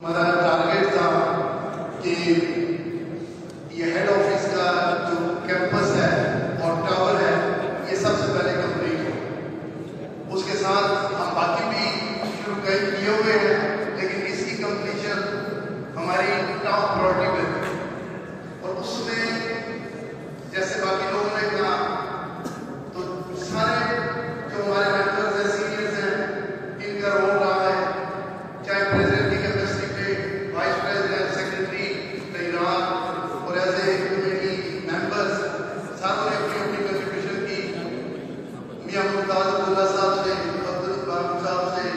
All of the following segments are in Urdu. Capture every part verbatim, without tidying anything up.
ہمارا ٹارگیٹ تھا کہ یہ ہیڈ آفس کا جو کیمپس ہے اور ٹاور ہے یہ سب سے پہلے کمپلیٹ ہو. اس کے ساتھ ہم باقی بھی شروع کیے ہوئے ہیں لیکن اس کی کمپلیشن ہماری ٹاپ پرائورٹی پہ تھی. اور اس میں جیسے باقی لوگوں نے کہا تو سارے جو ہمارے ممبرز ہیں سینئرز ہیں ان کا رول رہا ہے, چاہے پریزیڈنٹ کی کیپیسٹی پہ, وائس پریزیڈنٹ, سیکرٹری, تیران اور ایز اے کمیٹی ممبرز ساتھ نے اپنی اپنی کنٹریبیوشن کی. میاں ممتاز عبداللہ صاحب سے, عبدالباب صاحب سے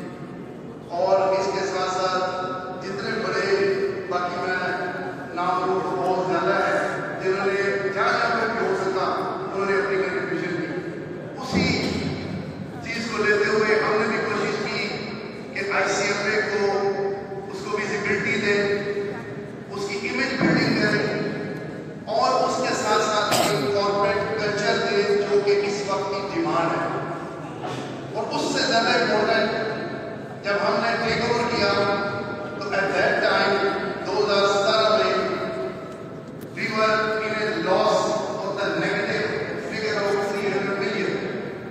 اور اس کے ساتھ ساتھ جتنے بڑے باقی میں نام لوگ تو بہت زیادہ ہے جنہوں نے جہاں جہاں پہ بھی ہو سکا انہوں نے اپنی کنٹریبیوشن کی. اسی چیز کو لیتے ہوئے ہم نے بھی کوشش کی کہ آئی سی ایم اے کو اس کو ویزیبلٹی دیں, اس کی امیج بلڈنگ کریں اور اس کے ساتھ ساتھ ایک کارپوریٹ کلچر دیں جو کہ اس وقت کی ڈیمانڈ ہے. اور اس سے زیادہ امپورٹنٹ جب ہم نے ٹیک اوور کیا تو ایٹ دیٹ ٹائم دو ہزار ستارہ میں we were in a loss of the negative figure of three hundred million.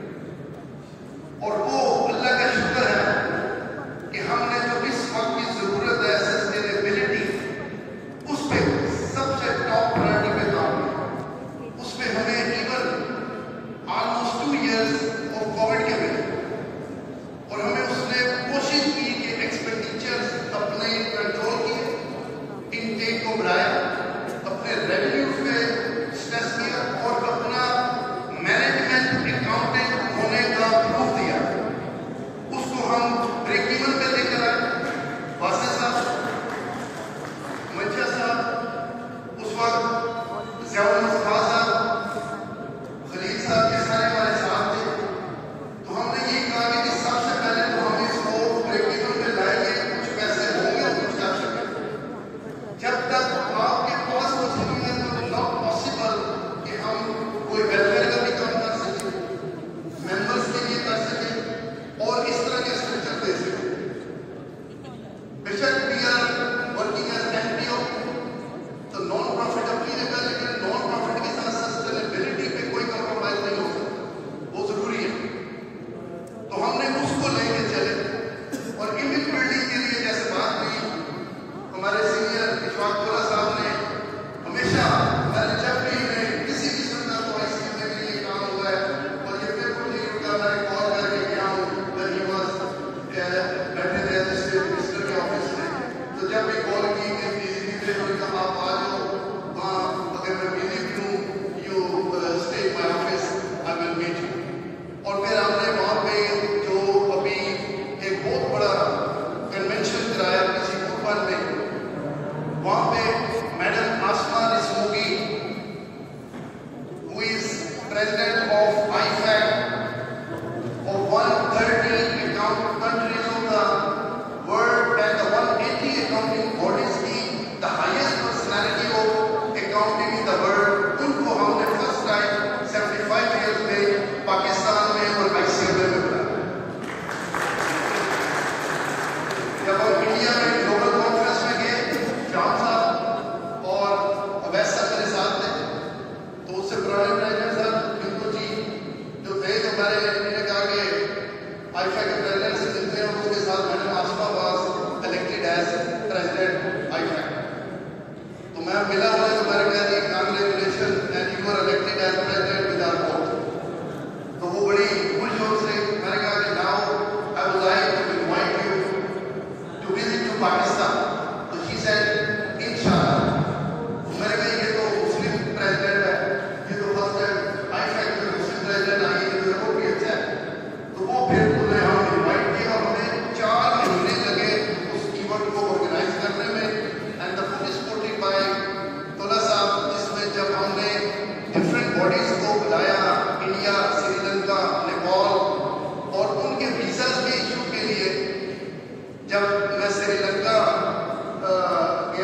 اور وہ اللہ کا شکر ہے کہ ہم نے جو اس وقت کی ضرورت ہے سسٹینیبلٹی اس پہ سب سے ٹاپ پرائورٹی پہ کام کیا. اس پہ ہمیں even almost two years of covid کے ملے اور ہمیں اس نے کوشش کی کہ ایکسپینڈیچرز اپنے کنٹرول کیے, انٹیک کو بڑھایا, اپنے ریونیوز پہ اسٹریس کیا اور اپنا مینجمنٹ اکاؤنٹنٹ ہونے کا پروف دیا. اس کو ہم بریک ایون پہ لے کر آئے. واسع صاحب, منشا صاحب, اس وقت ضیاء المصطفیٰ صاحب, خلیل صاحب کے سارے ہمارے ساتھ تھے. تو ہم نے یہ کہا کہ سب سے پہلے تو ہم اس کو بریک ایون پہ لائیں گے, کچھ پیسے ہوں گے اور کچھ کر سکیں. جب تک آپ کے پاس کچھ نہیں ہے تو ناٹ پاسبل کہ ہم کوئی ویلفیئر کا بھی کام کر سکیں, ممبرس کے لیے کر سکیں اور اس طرح کے اسٹرکچر دے سکیں. بے شک we are working as N P O تو نان پروفٹ اپنی جگہ, لیکن نان پروفٹ کے ساتھ سسٹینیبلٹی پہ کوئی کمپرومائز نہیں ہو سکتا, وہ ضروری ہے. تو ہم نے اس کو لے کے چلے اور امیج بلڈنگ کے لیے جیسے بات ہوئی, ہمارے سینئر اشفاق اللہ صاحب نے ہمیشہ ہمارے جب بھی میں کسی قسم کا تو آئی سی ایم اے کے لیے کام ہوا ہے اور یہ بالکل نہیں رکا, میں کال کر کے گیا ہوں بیٹھے تھے اسٹیٹ منسٹر کے آفس میں, تو جب بھی کال کی کہ بزی تھے تو کہا آپ آ جاؤ وہاں, اگر میں بزی بھی ہوں you stay my office I will meet you. اور پھر ہم نے وہاں پہ جو ابھی ایک بہت بڑا کنونشن کرایا کسی گروپن میں, وہاں پہ madam Asma Rasmogi who is president of I F A C of one hundred thirty account countries of the world and the one hundred eighty accounting bodies کی the highest personality of accounting in the world, ان کو ہم نے first time seventy-five years میں پاکستان میں اور آئی سی ایم اے میں بلایا. جب ہم انڈیا میں گلوبل کانفرنس میں گئے, جان صاحب اور اویس صاحب میرے ساتھ تھے, تو اس سے پرانے پریزیڈنٹ صاحب بالکل جی جو تھے تو میں نے کہا کہ آئی فا کے پریزیڈنٹ سے ملتے ہیں, اور اس کے ساتھ madam Asma was elected as president IFA فا. تو میں ملا ہوا تو میں نے کہا جی congratulation and you are elected as president with our vote. تو وہ بڑی خوش ہو سے, میں نے کہا کہ now I would like to invite you to visit to Pakistan. تو شی سیڈ انشاءاللہ. میں نے کہا یہ تو مسلم پریزیڈنٹ ہے, یہ تو فرسٹ ٹائم آئی فا کے مسلم پریزیڈنٹ آئی ہے, تو وہ بھی اچھا ہے. تو وہ پھر انہیں ہم انوائٹ کیا اور ہمیں چار مہینے لگے اس ایونٹ کو آرگنائز کرنے میں. And the full supported by Tola صاحب, جس میں جب ہم نے ڈفرینٹ باڈیز کو بلایا, انڈیا, سری لنکا, نیپال, اور ان کے ویزاز کے ایشو کے لیے جب میں سری لنکا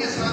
کے ساتھ